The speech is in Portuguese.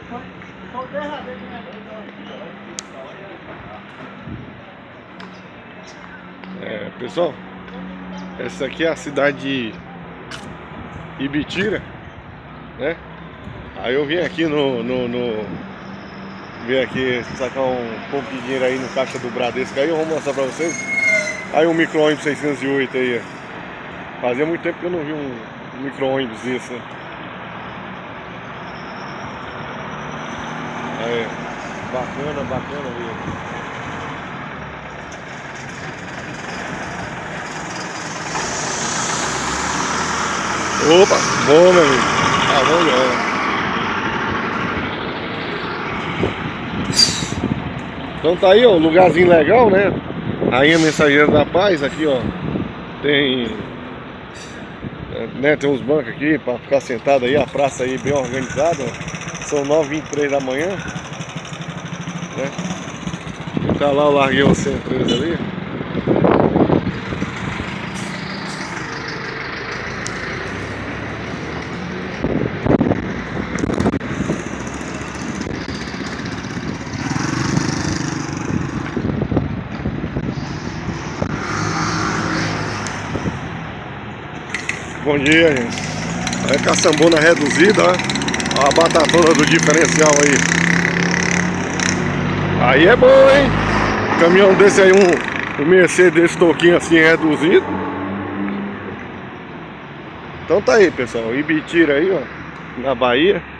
Pessoal, essa aqui é a cidade de Ibitira, né? Aí eu vim aqui vim aqui sacar um pouco de dinheiro aí no caixa do Bradesco. Aí eu vou mostrar pra vocês. Aí um micro-ônibus 608 aí, ó. Fazia muito tempo que eu não vi um micro-ônibus desse, né? Aí, bacana, bacana mesmo. Opa, bom, meu amigo. Tá bom, já. Então tá aí, ó, um lugarzinho legal, né? Rainha Mensageira da Paz, aqui, ó. Tem, né, tem uns bancos aqui pra ficar sentado aí, a praça aí bem organizada, ó. São 9h23 da manhã, né? E tá lá, eu larguei o C13 ali. Bom dia, gente. É caçambona reduzida, ó. A batatona do diferencial aí. Aí é bom, hein? Caminhão desse aí, um Mercedes desse toquinho assim reduzido. Então tá aí, pessoal. Ibitira aí, ó. Na Bahia.